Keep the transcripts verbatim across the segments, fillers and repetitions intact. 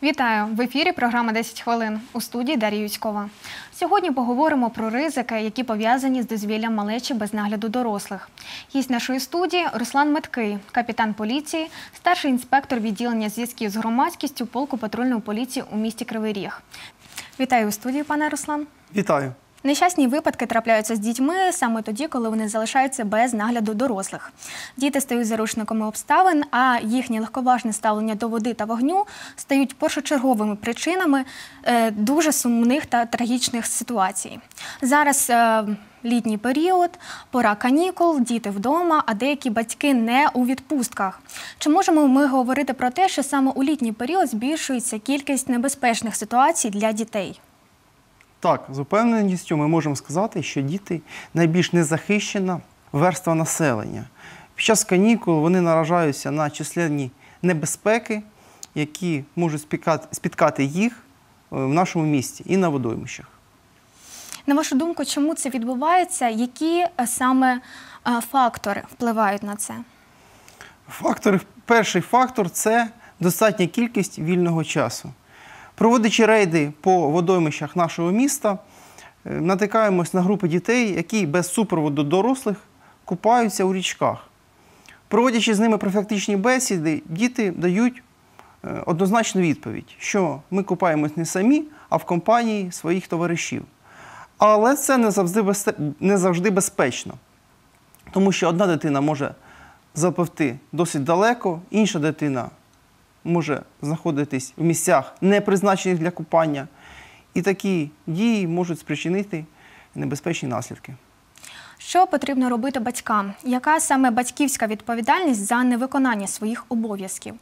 Вітаю! В ефірі програма десять хвилин. У студії Дар'я Юськова. Сьогодні поговоримо про ризики, які пов'язані з дозвіллям малечі без нагляду дорослих. Гість нашої студії – Руслан Меткий, капітан поліції, старший інспектор відділення зв'язків з громадськістю полку патрульної поліції у місті Кривий Ріг. Вітаю у студії, пане Руслан. Вітаю. Нещасні випадки трапляються з дітьми саме тоді, коли вони залишаються без нагляду дорослих. Діти стають заручниками обставин, а їхнє легковажне ставлення до води та вогню стають першочерговими причинами е, дуже сумних та трагічних ситуацій. Зараз е, літній період, пора канікул, діти вдома, а деякі батьки не у відпустках. Чи можемо ми говорити про те, що саме у літній період збільшується кількість небезпечних ситуацій для дітей? Так, з упевненістю ми можемо сказати, що діти – найбільш незахищена верства населення. Під час канікул вони наражаються на численні небезпеки, які можуть спіткати їх в нашому місті і на водоймищах. На вашу думку, чому це відбувається? Які саме фактори впливають на це? Фактори, перший фактор – це достатня кількість вільного часу. Проводячи рейди по водоймищах нашого міста, натикаємось на групи дітей, які без супроводу дорослих купаються у річках. Проводячи з ними профілактичні бесіди, діти дають однозначну відповідь, що ми купаємось не самі, а в компанії своїх товаришів. Але це не завжди, без... не завжди безпечно, тому що одна дитина може запливти досить далеко, інша дитина може знаходитись в місцях, не призначених для купання. І такі дії можуть спричинити небезпечні наслідки. Що потрібно робити батькам? Яка саме батьківська відповідальність за невиконання своїх обов'язків?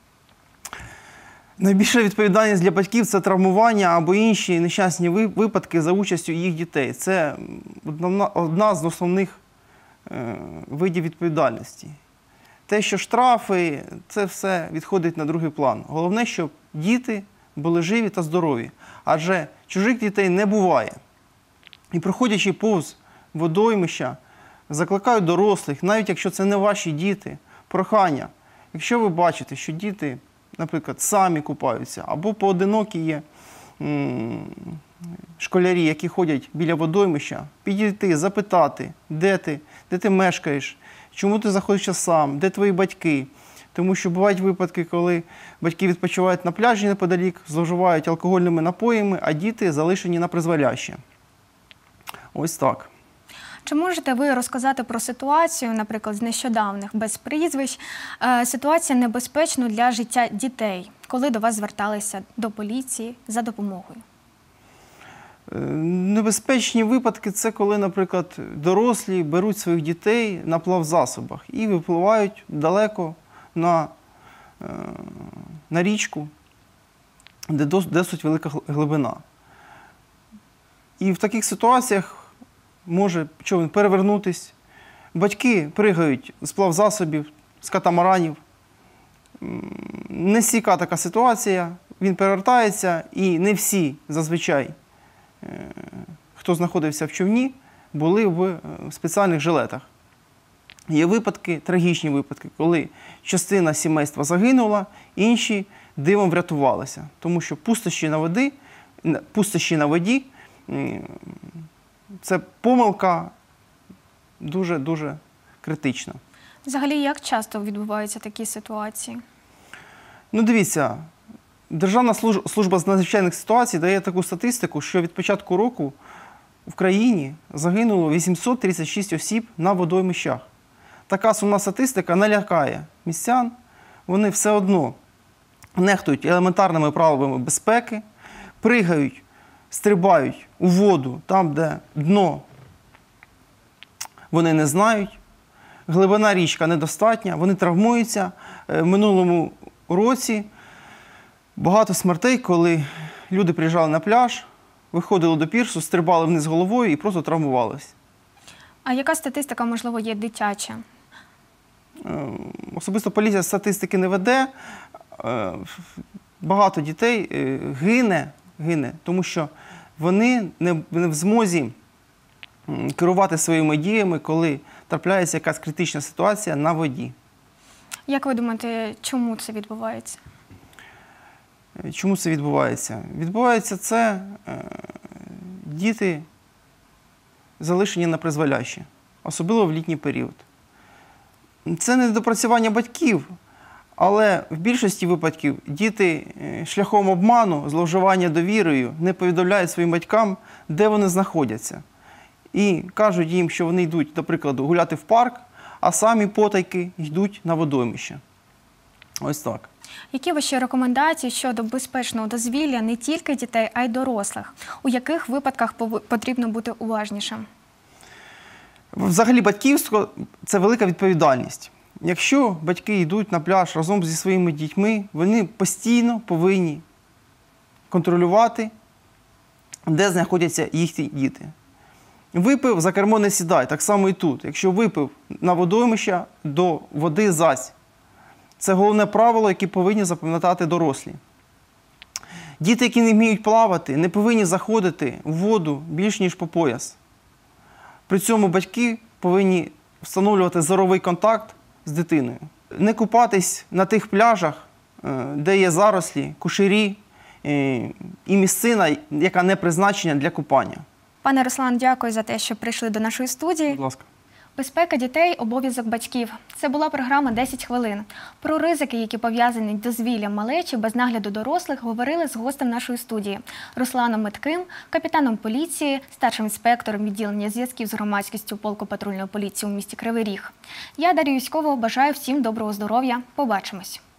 Найбільша відповідальність для батьків – це травмування або інші нещасні випадки за участю їх дітей. Це одна з основних видів відповідальності. Те, що штрафи, це все відходить на другий план. Головне, щоб діти були живі та здорові. Адже чужих дітей не буває. І проходячи повз водоймища, закликаю дорослих, навіть якщо це не ваші діти, прохання. Якщо ви бачите, що діти, наприклад, самі купаються, або поодинокі є школярі, які ходять біля водоймища, підійти, запитати, де ти, де ти мешкаєш, чому ти знаходишся сам, де твої батьки. Тому що бувають випадки, коли батьки відпочивають на пляжі неподалік, зловживають алкогольними напоями, а діти залишені на призволяще. Ось так. Чи можете ви розказати про ситуацію, наприклад, з нещодавних, без прізвищ, ситуацію небезпечну для життя дітей, коли до вас зверталися до поліції за допомогою? Небезпечні випадки – це коли, наприклад, дорослі беруть своїх дітей на плавзасобах і випливають далеко на, на річку, де досить велика глибина. І в таких ситуаціях може човен перевернутись. Батьки пригають з плавзасобів, з катамаранів. Нестійка така ситуація, він перевертається, і не всі зазвичай, хто знаходився в човні, були в спеціальних жилетах. Є випадки, трагічні випадки, коли частина сімейства загинула, інші дивом врятувалися. Тому що пустощі на воді, пустощі на воді – це помилка дуже-дуже критична. Взагалі, як часто відбуваються такі ситуації? Ну, дивіться, Державна служба з надзвичайних ситуацій дає таку статистику, що від початку року в країні загинуло вісімсот тридцять шість осіб на водоймищах. Така сумна статистика не лякає містян. Вони все одно нехтують елементарними правилами безпеки, пригають, стрибають у воду там, де дно вони не знають, глибина річка недостатня, вони травмуються. В минулому році багато смертей, коли люди приїжджали на пляж, виходили до пірсу, стрибали вниз головою і просто травмувалися. А яка статистика, можливо, є дитяча? Особисто поліція статистики не веде. Багато дітей гине, гине, тому що вони не в змозі керувати своїми діями, коли трапляється якась критична ситуація на воді. Як ви думаєте, чому це відбувається? Чому це відбувається? Відбувається це, діти залишені на призволяще, особливо в літній період. Це не недопрацювання батьків, але в більшості випадків діти шляхом обману, зловживання довірою не повідомляють своїм батькам, де вони знаходяться. І кажуть їм, що вони йдуть, до прикладу, гуляти в парк, а самі потайки йдуть на водоймище. Ось так. Які ваші рекомендації щодо безпечного дозвілля не тільки дітей, а й дорослих? У яких випадках потрібно бути уважнішим? Взагалі батьківство – це велика відповідальність. Якщо батьки йдуть на пляж разом зі своїми дітьми, вони постійно повинні контролювати, де знаходяться їхні діти. Випив, за кермо не сідай, так само і тут. Якщо випив на водоймище, до води зась. Це головне правило, яке повинні запам'ятати дорослі. Діти, які не вміють плавати, не повинні заходити в воду більш ніж по пояс. При цьому батьки повинні встановлювати зоровий контакт з дитиною. Не купатись на тих пляжах, де є зарослі, кушарі і місцина, яка не призначена для купання. Пане Руслан, дякую за те, що прийшли до нашої студії. Будь ласка. Безпека дітей – обов'язок батьків. Це була програма «десять хвилин». Про ризики, які пов'язані з дозвіллям малечі без нагляду дорослих, говорили з гостем нашої студії – Русланом Метким, капітаном поліції, старшим інспектором відділення зв'язків з громадськістю полку патрульної поліції у місті Кривий Ріг. Я, Дар'я Юськова, бажаю всім доброго здоров'я. Побачимось.